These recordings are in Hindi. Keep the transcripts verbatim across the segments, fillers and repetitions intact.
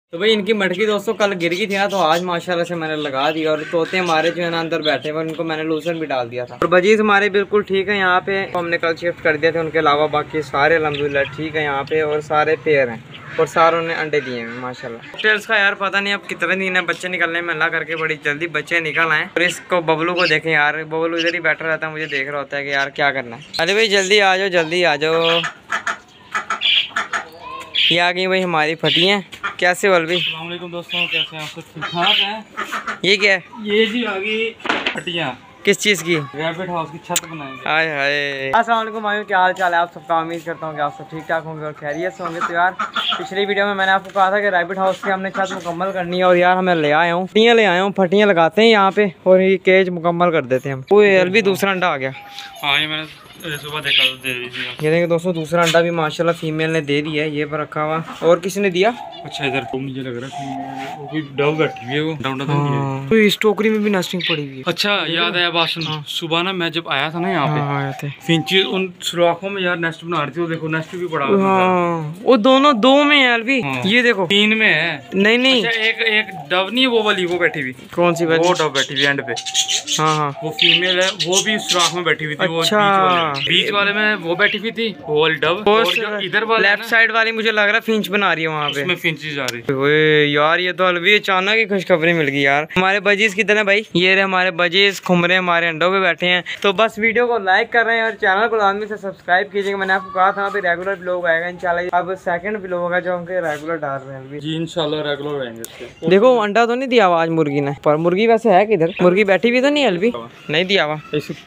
तो भाई इनकी मटकी दोस्तों कल गिर गई थी ना, तो आज माशाल्लाह से मैंने लगा दिया। और तोते हमारे जो है ना अंदर बैठे हुए, उनको मैंने लूसन भी डाल दिया था। और बजीज हमारे बिल्कुल ठीक है यहाँ पे, तो हमने कल शिफ्ट कर दिया था। उनके अलावा बाकी सारे अल्हम्दुलिल्लाह ठीक है यहाँ पे, और सारे पेयर हैं और सारों ने अंडे दिए हैं माशाल्लाह। टेल्स का यार पता नहीं अब कितने दिन है बच्चे निकलने में, अल्लाह करके बड़ी जल्दी बच्चे निकल आए। और इसको बबलू को देखें यार, बबलू इधर ही बैठा रहता है, मुझे देख रहा होता है कि यार क्या करना है। अरे भाई जल्दी आ जाओ, जल्दी आ जाओ। ये आ गई भाई हमारी फटियाँ। कैसे हो अलवी? अस्सलाम वालेकुम दोस्तों, कैसे हैं आप सब? ठीक ठाक हैं। ये क्या है? ये जी आ गई फटियाँ। किस चीज़ की? रैबिट हाउस की छत बनाएंगे। हाय हाय। अस्सलाम वालेकुम भाइयों, क्या हाल चाल है आप सबका? उम्मीद करता हूँ कि आप सब ठीक ठाक होंगे और खैरियत से होंगे। तो यार पिछली वीडियो में मैंने आपको कहा था कि रैबिट हाउस की हमने छत मुकम्मल करनी है, और यार हमें ले आया हूँ फटियाँ ले आया हूँ फटियाँ लगाते हैं यहाँ पे, और ये केज मुकम्मल कर देते हैं हम। वो अलवी दूसरा अंडा आ गया। हाँ ये मैंने सुबह देखा तो दे दीजिए। ये देखिए दोस्तों, दूसरा अंडा भी माशाल्लाह फीमेल ने दे दिया है, ये पर रखा हुआ। और किसी ने दिया? अच्छा इधर तो मुझे लग रहा है वो भी डव बैठी हुई है, वो डव डव हाँ। तो इस टोकरी में भी नस्टिंग पड़ी हुई है। अच्छा याद आया बात सुनो। हाँ। सुबह ना मैं जब आया था ना यहाँ पे, हाँ, आए थे फिंची उन सुराखों में यार नेस्ट बना रही थी। वो देखो नेस्ट भी पड़ा। हाँ, वो दोनों दो में है अलवी। हाँ। ये देखो तीन में है। नहीं नहीं अच्छा, एक एक डव नहीं है वो वाली, वो बैठी हुई। कौन सी बैठी? वो डव बैठी हुई एंड पे। हाँ हाँ वो फीमेल है, वो भी सुराख में बैठी हुई थी। अच्छा। वो बीच वाले में वो बैठी हुई थी, वो वाली डव। और इधर वाले लेफ्ट साइड वाली मुझे लग रहा है फिंच बना रही है वहाँ पे। उसमें फिंचेस आ रही। ओए यार ये तो अलवी अचानक ही खुशखबरी मिल गई यार। हमारे बजीज किधर है भाई? ये रहे हमारे बजीज, घूम रहे हमारे अंडों पे बैठे हैं। तो बस वीडियो को लाइक कर रहे हैं और चैनल को लाजमी से सब्सक्राइब कीजिएगा। मैंने आपको कहा था अभी रेगुलर व्लॉग आएगा इंशाल्लाह। अब सेकंड व्लॉग है जो हम रेगुलर डाल रहे हैं जी, इंशाल्लाह रेगुलर आएंगे। देखो अंडा तो नहीं दिया आज मुर्गी ने, पर मुर्गी वैसे है किधर? मुर्गी बैठी भी तो नहीं अलवी? नहीं दिया हुआ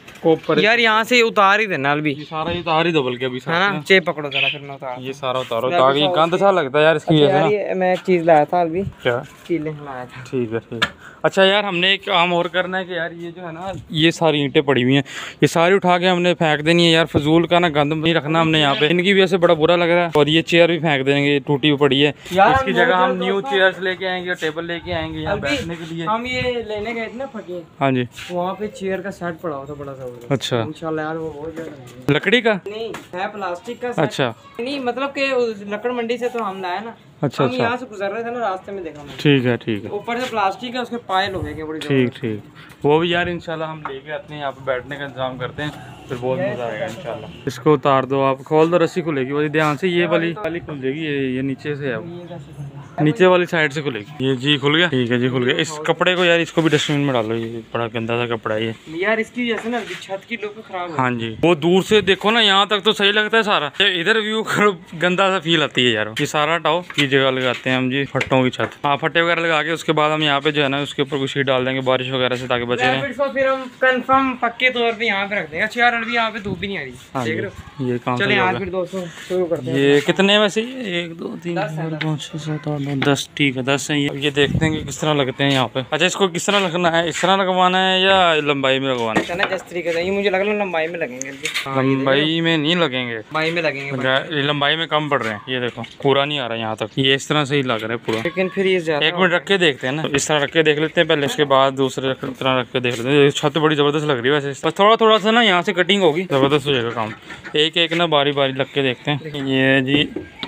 यार, यहाँ से उतार ही देना अलवी। सारा उतार ही दो बल्कि अभी है ना, चे पकड़ो जरा फिर ना उतार। ये सारा उतारो ताकि गंद सा लगता है यार इसकी वजह से ना। ये मैं एक चीज लाया था अलवी। क्या? कीले लाया था। ठीक है ठीक है। अच्छा यार हमने एक काम और करना है कि यार ये जो है ना, ये सारी ईंटें पड़ी हुई हैं, ये सारी उठा के हमने फेंक देनी है यार। फजूल का ना गंद नहीं रखना हमने यहाँ पे। इनकी वजह से बड़ा बुरा लग रहा है। और ये चेयर भी फेंक देंगे, टूटी हुई पड़ी है। इसकी जगह हम न्यू चेयर्स लेके आएंगे, टेबल लेके आएंगे यहाँ बैठने के लिए। हम ये लेने गए थे ना फटियाँ। हाँ जी। वहाँ पे चेयर का सेट पड़ा हुआ था बड़ा सा। अच्छा इंशाल्लाह यार वो बहुत ज्यादा। लकड़ी का नहीं है, प्लास्टिक का। अच्छा नहीं मतलब के लकड़ मंडी से तो हम लाए ना। अच्छा हम अच्छा, यहाँ से गुजर रहे थे ना, रास्ते में देखा मैंने। ठीक है ठीक है। ऊपर से प्लास्टिक है, उसके पाए लोहे के बड़ी। ठीक ठीक, वो भी यार इंशाल्लाह हम लेके आते हैं, यहाँ पे बैठने का इंतजाम करते हैं, फिर बहुत मजा आएगा इंशाल्लाह। इसको उतार दो आप, खोल दो, रस्सी खुलेगी वो ध्यान से। ये वाली वाली खुल जाएगी, ये ये नीचे से है, नीचे वाली साइड से खुलेगी। ये जी खुल गया। ठीक है जी खुल गया। इस कपड़े को यार इसको भी डस्टबिन में डालो, ये बड़ा गंदा सा कपड़ा है ये यार। इसकी वजह से ना छत की लुक खराब है। हाँ जी, वो दूर से देखो ना, यहाँ तक तो सही लगता है सारा, इधर व्यू गंदा सा फील आती है यार। ये सारा हटाओ, ये जगह लगाते हैं हम जी फट्टों की छत। हाँ फट्टे वगैरह लगा के उसके बाद हम यहाँ पे जो है ना उसके ऊपर कुछ शीट डाल देंगे बारिश वगैरह से, ताकि बचे रहें। फिर हम कंफर्म पक्के तौर पे यहाँ पे रख देंगे। अच्छा यार अभी यहाँ पे धूप भी नहीं आ रही, देख रहे हो? ये काम चलिए आज फिर दोस्तों शुरू करते हैं। ये कितने वैसे? एक दो तीन चार पाँच छः सात आठ नौ दस। ठीक है दस है ये। ये देखते हैं कि किस तरह लगते हैं यहाँ पे। अच्छा इसको किस तरह लगना है? इस तरह लगवाना है या लंबाई में लगवाना है? जिस तरीके से, ये मुझे लग रहा है लंबाई में लगेंगे। लंबाई में नहीं लगेंगे, लंबाई में लगेंगे। लंबाई में कम पड़ रहे हैं। ये देखो पूरा नहीं आ रहा यहाँ तक, ये इस तरह से ही लग रहा है पूरा। लेकिन फिर ये एक मिनट रख के देखते हैं ना, इस तरह रख के देख लेते हैं पहले, उसके बाद दूसरे तरह रख के देख लेते हैं। छत बड़ी जबरदस्त लग रही है वैसे, बस थोड़ा थोड़ा सा ना यहाँ से कटिंग होगी, जबरदस्त हो जाएगा काम। एक एक ना बारी बारी लग के देखते हैं। ये जी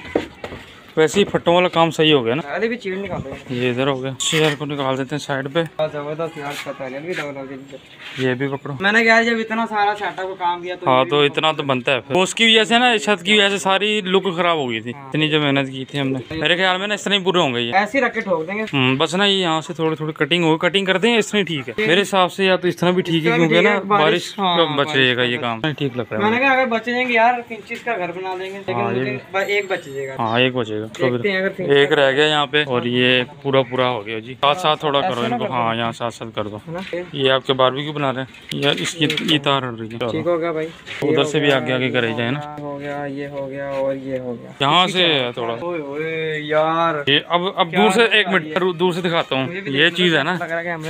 वैसे ही फट्टों वाला काम सही हो गया ना। अरे भी चीड़ निकाल दो। ये इधर हो गया, चेयर को निकाल देते हैं साइड पे। जबरदस्त यार पता है। ये भी पकड़ो। मैंने कहा जब इतना सारा सेटअप का काम किया तो हाँ तो इतना तो बनता है। फिर उसकी वजह से ना, छत की वजह से सारी लुक खराब हो गई थी। इतनी जो मेहनत की थी हमने, मेरे ख्याल में ना इस तरह ही पूरे होंगे ये। ऐसे रख के ठोक देंगे बस ना, ये यहाँ से थोड़ी थोड़ी कटिंग होगी, कटिंग करते हैं इस तरह ठीक है मेरे हिसाब से। या तो इस तरह भी ठीक है क्योंकि ना बारिश बच जाएगा, ये काम ठीक लग रहा है। मैंने कहा अगर बचे जाएंगे यार फिंचेस का घर बना देंगे, लेकिन एक बच जाएगा। हाँ एक बचेगा, एक रह गया यहाँ पे। और ये पूरा पूरा हो गया जी। साथ साथ थोड़ा करो इनको। हाँ यहाँ साथ साथ कर दो। ये आपके बारबेक्यू बना रहे हैं यार, इसकी ये तार हट रही है। ठीक हो गया भाई, उधर से भी आगे आगे करे जाए ना। हो गया, ये हो गया और ये हो गया। यहाँ से थोड़ा यार ये अब अब दूर से एक मिनट दूर से दिखाता हूँ। ये चीज है ना,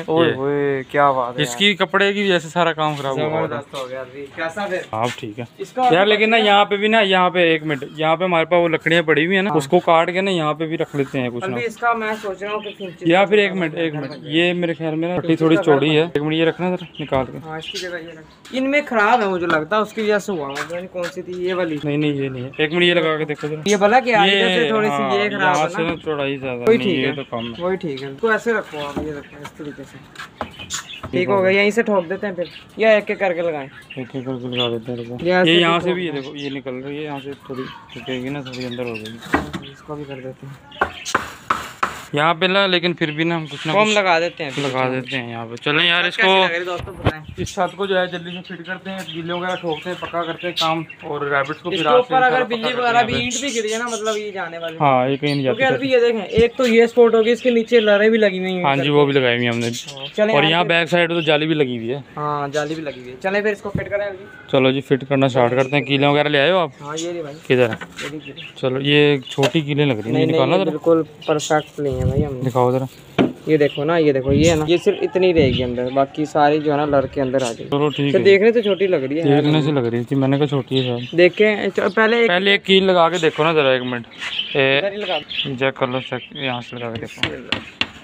क्या बात है, इसकी कपड़े की वजह से सारा काम खराब हो गया। आप ठीक है यार, लेकिन ना यहाँ पे भी ना, यहाँ पे एक मिनट, यहाँ पे हमारे पास वो लकड़ियाँ पड़ी हुई है ना, उसको काट के ना यहाँ पे भी रख लेते हैं कुछ ना। इसका मैं सोच रहा हूँ या फिर एक मिनट एक मिनट ये मेरे ख्याल में ना पट्टी थोड़ी चौड़ी है, एक मिनट ये रखना सर निकाल के। हाँ, इसकी जगह ये रख। इनमें खराब है मुझे लगता है, उसकी वजह से हुआ है। कौन सी थी ये वाली? नहीं नहीं ये नहीं है, एक मिनट ये लगा के देखो जरा। ये भला क्या ये थोड़ी सी ये खराब है ना, चौड़ाई ज्यादा नहीं, ये तो कम है। वही ठीक है, तो ऐसे रखो आप, ये रखो इस तरीके से। ठीक हो गया, यहीं से ठोक देते हैं फिर, या एक एक करके लगाएं? एक एक करके लगा देते हैं। ये यहाँ से भी ये देखो ये निकल रही है, यहाँ से थोड़ी रुकेगी ना, थोड़ी अंदर हो गई, इसको भी कर देते हैं यहाँ पे ना। लेकिन फिर भी ना हम कुछ ना कुछ लगा देते हैं लगा देते हैं यहाँ पे। चलें यार इसको, इस छत को जो है जल्दी से फिट करते हैं, गीले वगैरह ठोकते हैं, पक्का करते हैं काम। और रैबिट्स को फिर ऊपर अगर बिल्ली वगैरह भी ईंट भी गिर जाए ना, मतलब ये जाने वाली, हाँ ये कहीं नहीं जाती। अभी ये देखें, एक तो ये स्पॉट होगी, इसके नीचे लड़े भी लगी हुई हैं। हाँ जी वो भी लगाई हुई है हमने। और यहाँ बैक साइड तो जाली भी लगी हुई है। हाँ जाली भी लगी हुई है। चलें फिर इसको फिट करें। चलो जी फिट करना स्टार्ट करते हैं। कीले वगैरह ले आए हो आप? हाँ ये भाई। किधर है? चलो ये छोटी कीले लग रही है, निकालना बिल्कुल परफेक्ट नहीं है भाई। हम दिखाओ जरा, ये देखो ना, ये देखो ये है ना, ये सिर्फ इतनी रहेगी अंदर, बाकी सारी जो है ना लड़के अंदर आ जाएगी। चलो ठीक है। देखने से छोटी लग रही है, देखने से लग रही थी, मैंने कहा छोटी है शायद। देखें पहले एक, पहले एक कील लगा के देखो ना जरा, एक मिनट चेक कर लो, चेक यहाँ से लगा के देखो।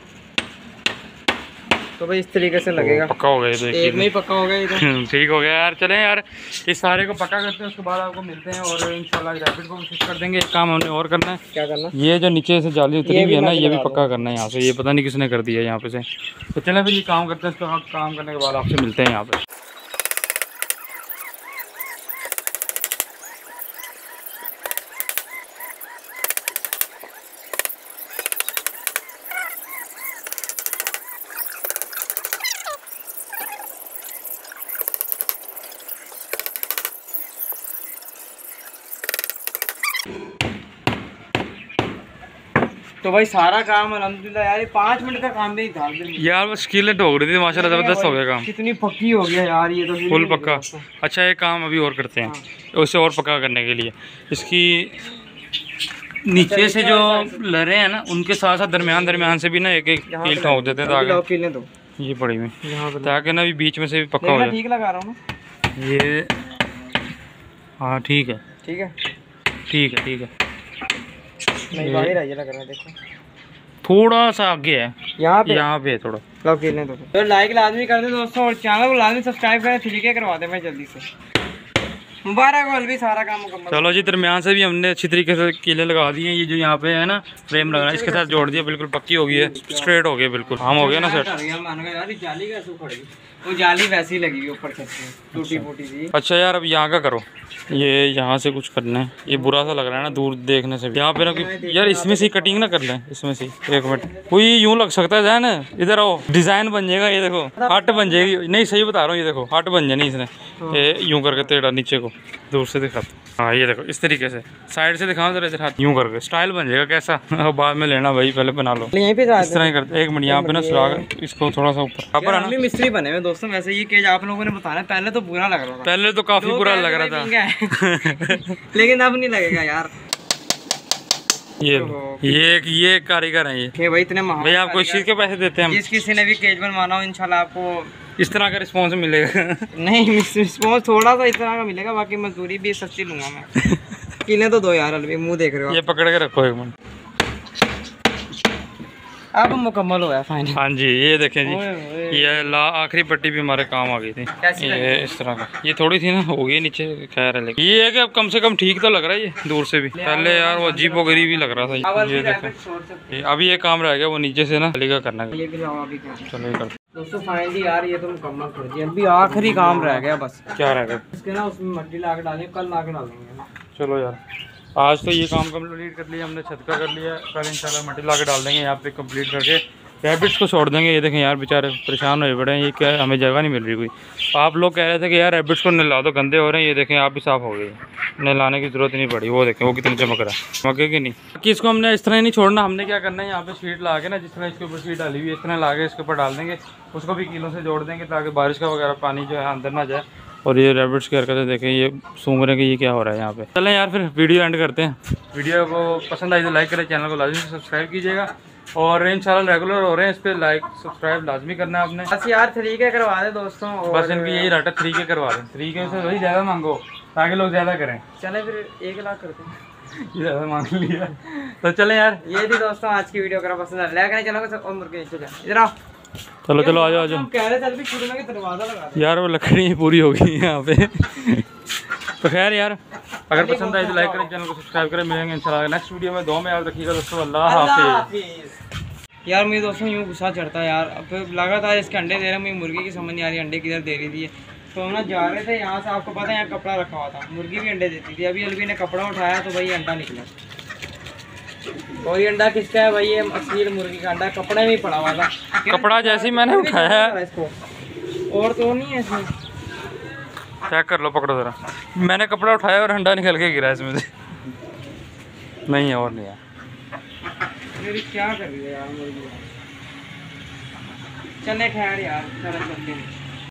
तो भाई इस तरीके से लगेगा। पक्का हो गया, एक में ही पक्का हो गया। ठीक हो गया यार। चलें यार इस सारे को पक्का करते हैं, उसके बाद आपको मिलते हैं और इंशाल्लाह रैपिड को फिक्स कर देंगे। एक काम हमने और करना है। क्या करना? ये जो नीचे से जाली उतरी हुई है ना, ये भी पक्का करना है यहाँ से। ये पता नहीं किसने कर दिया यहाँ पे से। तो चलें फिर ये काम करते हैं, इसको काम करने के बाद आपसे मिलते हैं यहाँ पे। तो भाई सारा काम अल्हम्दुलिल्लाह यार, पाँच मिनट का काम भी डाल दे यार। बस कीलें ठोक रही थी माशाल्लाह, जबरदस्त हो गया काम। कितनी पक्की हो गया यार ये तो, फुल पक्का। अच्छा एक काम अभी और करते हैं। हाँ। उसे और पक्का करने के लिए इसकी नीचे से जो लरे हैं ना, उनके साथ साथ दरमियान दरमियान से भी ना एक एक कील ठोक देते हैं, ताकि ये पड़ी हुई ताकि ना भी बीच में से भी पक्का हो जाए। ठीक लगा रहा हूँ ये। हाँ ठीक है ठीक है ठीक है ठीक है। नहीं बाहर है, ये लग रहा है देखो, थोड़ा सा आगे है यहाँ पे, यहाँ पे थोड़ा लो खेलने दो। तो लाइक लाजमी कर दे दोस्तों, और चैनल को लाजमी सब्सक्राइब करें। थ्री के करवा दे भाई जल्दी से। मुबारक हो भी, सारा काम मुकम्मल। चलो जी दरमियान से भी हमने अच्छी तरीके से कीले लगा दिए हैं। ये जो यहाँ पे है ना फ्रेम लग रहा है, इसके साथ जोड़ दिया, बिल्कुल पक्की हो गई है, स्ट्रेट हो गया बिल्कुल। हम हो गया ना सेट। जाली कैसे उखड़ गई? वो जाली वैसी लगी हुई ऊपर छत से, टूटी फूटी थी। अच्छा यार अब यहाँ का करो, ये यहाँ से कुछ करना है। ये बुरा सा लग रहा है ना दूर देखने से। यहाँ पे ना यार इसमें से कटिंग ना कर लें, इसमें से एक मिनट। कोई यूं लग सकता है ना, इधर आओ, डिजाइन बन जाएगा। ये देखो हट बन जाएगी। नहीं सही बता रहा हूँ, ये देखो हट बन जानी इसने। ये यूं करके टेढ़ा नीचे को दूर से दिखा। हाँ ये देखो इस तरीके से साइड से दिखाओ जरा, इधर हाथ यूं करके स्टाइल बन जाएगा। कैसा बाद में लेना भाई, पहले बना लो। यहीं पे इस तरह ही करते। एक मिनट यहाँ पे ना सुराग, इसको थोड़ा सा ऊपर। हम भी मिस्त्री बने हुए दोस्तों वैसे। ये केज आप लोगों ने बताना, पहले तो बुरा लग रहा था, पहले तो काफी बुरा लग रहा था लेकिन अब नहीं लगेगा यार। ये ये ये कारीगर है ये भाई, इतने महंगे भाई। आपको इस चीज के पैसे देते हैं हम। जिस किसी ने भी केज बनवाना हो इंशाल्लाह आपको इस तरह का रिस्पॉन्स मिलेगा। नहीं रिस्पॉन्स थोड़ा सा इस तरह का मिलेगा, बाकी मजदूरी भी सस्ती लूंगा मैं। किले तो दो यार, अभी मुंह देख रहे हो। ये पकड़ के रखो एक मिनट। अब मुकम्मल हुआ है फाइनल। हाँ जी ये देखें जी, ये ला आखिरी पट्टी भी हमारे काम आ गई थी। ये इस तरह का, ये थोड़ी थी ना, हो गई नीचे खैर है। लेकिन ये है कि अब कम से कम ठीक तो लग रहा है ये दूर से भी। पहले यार वो अजीब वगैरह भी लग रहा था। ये देखें अभी ये काम रह गया, वो नीचे से ना का करना है। चलो ये कर दोस्तों फाइनली यार ये तो मुकम्मल कर दिया। अभी आखिरी काम रह गया बस। क्या रह गया? इसके ना उसमें मट्टी ला के डालेंगे, कल ला के डालेंगे। चलो यार आज तो ये काम कंप्लीट कर लिया हमने, छत का कर लिया। कल इंशाल्लाह मट्टी ला के डाल देंगे यहाँ पे कंप्लीट करके। रैबिट्स को छोड़ देंगे। ये देखें यार बेचारे परेशान हुए पड़े हैं, ये क्या हमें जगह नहीं मिल रही कोई। आप लोग कह रहे थे कि यार रैबिट्स को नहला दो, गंदे हो रहे हैं। ये देखें आप भी साफ़ हो गए, नहलाने की ज़रूरत नहीं पड़ी। वो देखें वो कितनी चमक रहा है, चमकेगी नहीं। कि इसको हमने इस तरह नहीं छोड़ना, हमने क्या करना है यहाँ पे शीट ला के ना, जिस तरह इसके ऊपर शीट डाली हुई है इस तरह ला के इसके ऊपर डाल देंगे। उसको भी कीलों से जोड़ देंगे ताकि बारिश का वगैरह पानी जो है अंदर ना जाए। और ये रैबिट्स की हरकतें देखें, ये सूंघ रहे कि ये क्या हो रहा है यहाँ पे। चलें यार फिर वीडियो एंड करते हैं। वीडियो को पसंद आई तो लाइक करें, चैनल को लाजमी सब्सक्राइब कीजिएगा। और इंशाल्लाह रेगुलर हो रहे हैं, इस पर लाइक सब्सक्राइब लाजमी करना है आपने। बस यार थ्री के करवा दें दोस्तों, बस इनकी यही रट है, थ्री के करवा दें। थ्री के से वही ज़्यादा मांगो ताकि लोग ज़्यादा करें। चलें फिर एक लाख करते हैं। ये मान लिया। तो चले यार, ये थी दोस्तों आज की वीडियो। अगर पसंद आया लाइक करना चलो और मुर्गे नीचे जा इधर आओ। चलो चलो आ जाओ आ जाओ। हम कह रहे थे अभी शुरू में कि दरवाजा लगा दे यार वो लकड़ी पूरी हो गई है यहाँ पे। तो खैर यार, अगर पसंद आए तो लाइक करें, चैनल को सब्सक्राइब करें। मिलेंगे इंशाल्लाह नेक्स्ट वीडियो में। दो में याद रखिएगा दोस्तों। अल्लाह हाफिज़। यार मुझे दोस्तों यूँ गुस्सा चढ़ता है यार। अब लगातार इसके अंडे दे रहे हैं, मुझे मुर्गी की समझ नहीं आ रही अंडे किधर दे रही थी। तो हम ना जा रहे थे यहाँ से, आपको पता है यहाँ कपड़ा रखा हुआ था, मुर्गी भी अंडे देती थी। अभी अलवी ने कपड़ा उठाया तो भाई अंडा निकला। और ये अंडा किसका है भाई? ये असली मुर्गी का अंडा कपड़े में ही पड़ा हुआ था। कपड़ा जैसे ही मैंने उठाया इसको, और तो नहीं है इसमें। चेक कर लो, पकड़ो जरा। मैंने कपड़ा उठाया और अंडा निकल के गिरा इसमें से। नहीं है और नहीं है। मेरी क्या कर रही है यार मुर्गी। चले खैर यार, चलो चलते हैं।